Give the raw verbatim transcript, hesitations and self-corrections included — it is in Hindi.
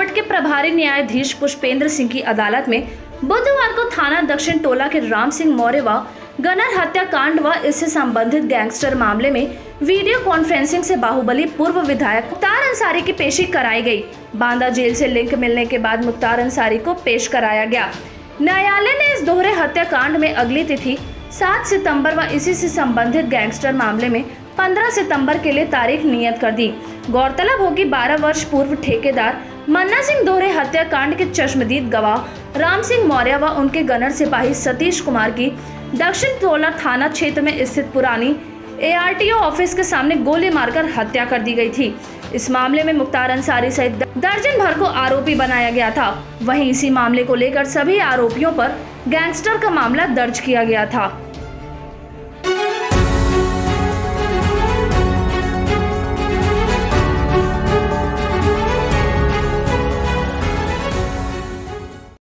कोर्ट के प्रभारी न्यायाधीश पुष्पेंद्र सिंह की अदालत में बुधवार को थाना दक्षिण टोला के राम सिंह मौर्य व गनर हत्याकांड व इससे संबंधित गैंगस्टर मामले में वीडियो कॉन्फ्रेंसिंग से बाहुबली पूर्व विधायक मुख्तार अंसारी की पेशी कराई गई। बांदा जेल से लिंक मिलने के बाद मुख्तार अंसारी को पेश कराया गया। न्यायालय ने इस दोहरे हत्याकांड में अगली तिथि सात सितंबर व इसी से संबंधित गैंगस्टर मामले में पंद्रह सितंबर के लिए तारीख नियत कर दी। गौरतलब हो कि बारह वर्ष पूर्व ठेकेदार मन्ना सिंह दोहरे हत्याकांड के चश्मदीद गवाह राम सिंह मौर्य व उनके गनर सिपाही सतीश कुमार की दक्षिण टोला थाना क्षेत्र में स्थित पुरानी A R T O office के सामने गोली मारकर हत्या कर दी गई थी। इस मामले में मुख्तार अंसारी सहित दर्जन भर को आरोपी बनाया गया था। वहीं इसी मामले को लेकर सभी आरोपियों पर गैंगस्टर का मामला दर्ज किया गया था।